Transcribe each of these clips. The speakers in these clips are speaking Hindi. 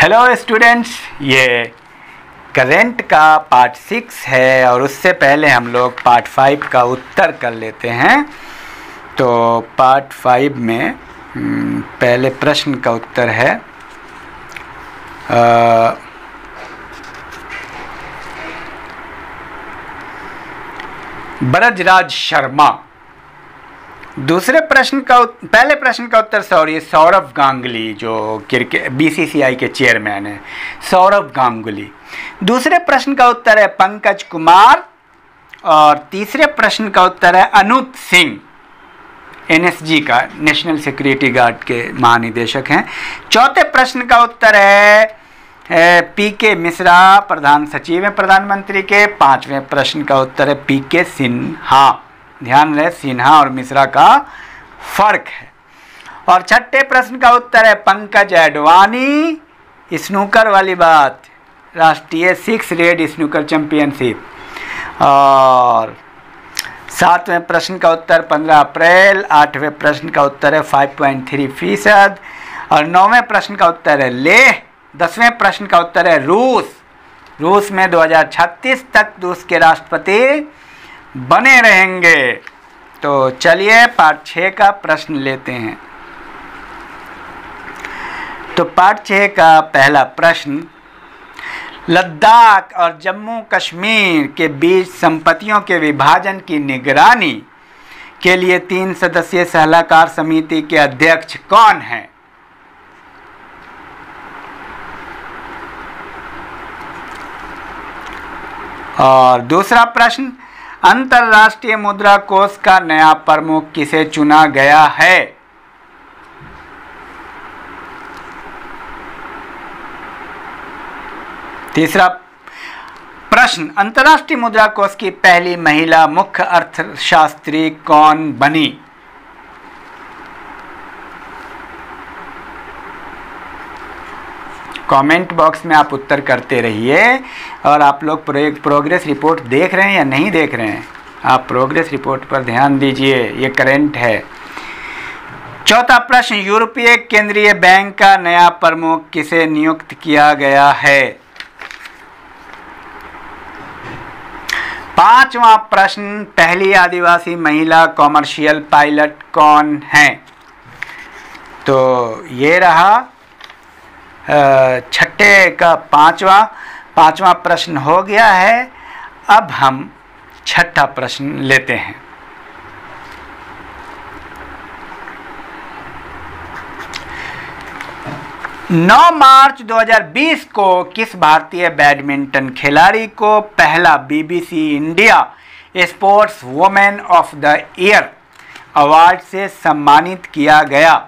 हेलो स्टूडेंट्स, ये करेंट का पार्ट 6 है और उससे पहले हम लोग पार्ट 5 का उत्तर कर लेते हैं। तो पार्ट 5 में पहले प्रश्न का उत्तर है ब्रजराज शर्मा। पहले प्रश्न का उत्तर सौरभ गांगुली, जो क्रिकेट बीसीसीआई के चेयरमैन हैं, सौरभ गांगुली। दूसरे प्रश्न का उत्तर है पंकज कुमार और तीसरे प्रश्न का उत्तर है अनूप सिंह, एनएसजी का नेशनल सिक्योरिटी गार्ड के महानिदेशक हैं। चौथे प्रश्न का उत्तर है पीके मिश्रा, प्रधान सचिव हैं प्रधानमंत्री के। पांचवें प्रश्न का उत्तर है पीके सिन्हा। ध्यान रहे, सिन्हा और मिश्रा का फर्क है। और छठे प्रश्न का उत्तर है पंकज अडवाणी, स्नूकर वाली बात, राष्ट्रीय 6 रेड स्नूकर चैंपियनशिप। और सातवें प्रश्न का उत्तर 15 अप्रैल। आठवें प्रश्न का उत्तर है 5.3%। और नौवें प्रश्न का उत्तर है लेह। 10वें प्रश्न का उत्तर है रूस में 2036 तक रूस के राष्ट्रपति बने रहेंगे। तो चलिए पार्ट 6 का प्रश्न लेते हैं। तो पार्ट 6 का पहला प्रश्न, लद्दाख और जम्मू कश्मीर के बीच संपत्तियों के विभाजन की निगरानी के लिए 3 सदस्यीय सलाहकार समिति के अध्यक्ष कौन हैं? और दूसरा प्रश्न, अंतर्राष्ट्रीय मुद्रा कोष का नया प्रमुख किसे चुना गया है? तीसरा प्रश्न, अंतर्राष्ट्रीय मुद्रा कोष की पहली महिला मुख्य अर्थशास्त्री कौन बनी? कमेंट बॉक्स में आप उत्तर करते रहिए। और आप लोग प्रोग्रेस रिपोर्ट देख रहे हैं या नहीं देख रहे हैं? आप प्रोग्रेस रिपोर्ट पर ध्यान दीजिए, ये करंट है। चौथा प्रश्न, यूरोपीय केंद्रीय बैंक का नया प्रमुख किसे नियुक्त किया गया है? पांचवा प्रश्न, पहली आदिवासी महिला कॉमर्शियल पायलट कौन है? तो ये रहा छठे का पांचवा प्रश्न हो गया है। अब हम छठा प्रश्न लेते हैं। नौ मार्च 2020 को किस भारतीय बैडमिंटन खिलाड़ी को पहला BBC India sports women of the year award से सम्मानित किया गया?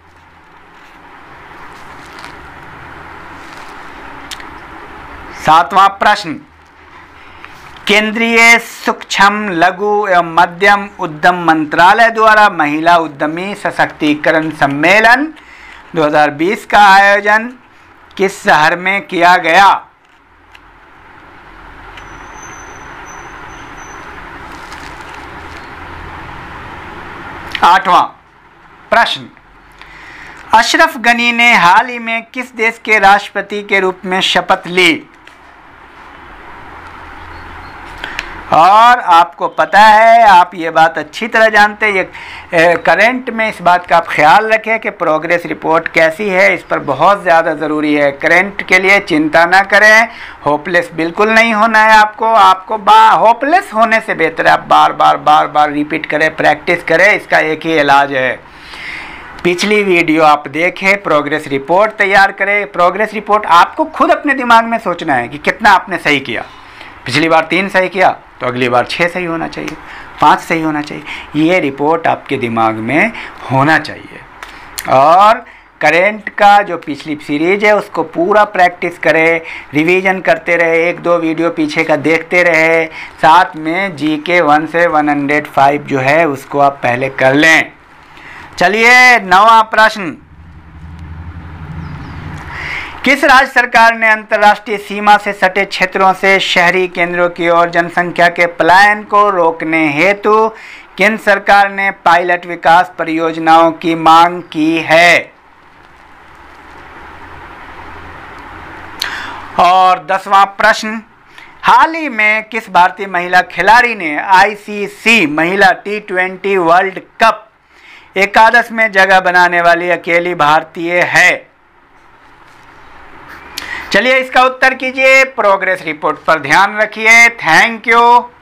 सातवां प्रश्न, केंद्रीय सूक्ष्म लघु एवं मध्यम उद्यम मंत्रालय द्वारा महिला उद्यमी सशक्तिकरण सम्मेलन 2020 का आयोजन किस शहर में किया गया? आठवां प्रश्न, अशरफ गनी ने हाल ही में किस देश के राष्ट्रपति के रूप में शपथ ली? और आपको पता है, आप ये बात अच्छी तरह जानते हैं, ये करंट में इस बात का आप ख्याल रखें कि प्रोग्रेस रिपोर्ट कैसी है, इस पर बहुत ज़्यादा ज़रूरी है। करंट के लिए चिंता ना करें, होपलेस बिल्कुल नहीं होना है आपको होपलेस होने से बेहतर है आप बार बार रिपीट करें, प्रैक्टिस करें। इसका एक ही इलाज है, पिछली वीडियो आप देखें, प्रोग्रेस रिपोर्ट तैयार करें। प्रोग्रेस रिपोर्ट आपको खुद अपने दिमाग में सोचना है कि कितना आपने सही किया। पिछली बार 3 सही किया तो अगली बार 6 सही होना चाहिए, 5 सही होना चाहिए। ये रिपोर्ट आपके दिमाग में होना चाहिए। और करंट का जो पिछली सीरीज है उसको पूरा प्रैक्टिस करें, रिवीजन करते रहे, 1-2 वीडियो पीछे का देखते रहे। साथ में जीके 1 से 105 जो है उसको आप पहले कर लें। चलिए 9वां प्रश्न, किस राज्य सरकार ने अंतर्राष्ट्रीय सीमा से सटे क्षेत्रों से शहरी केंद्रों की ओर जनसंख्या के पलायन को रोकने हेतु केंद्र सरकार ने पायलट विकास परियोजनाओं की मांग की है? और 10वां प्रश्न, हाल ही में किस भारतीय महिला खिलाड़ी ने आईसीसी महिला T20 वर्ल्ड कप एकादश में जगह बनाने वाली अकेली भारतीय है? चलिए इसका उत्तर कीजिए, प्रोग्रेस रिपोर्ट पर ध्यान रखिए। Thank you.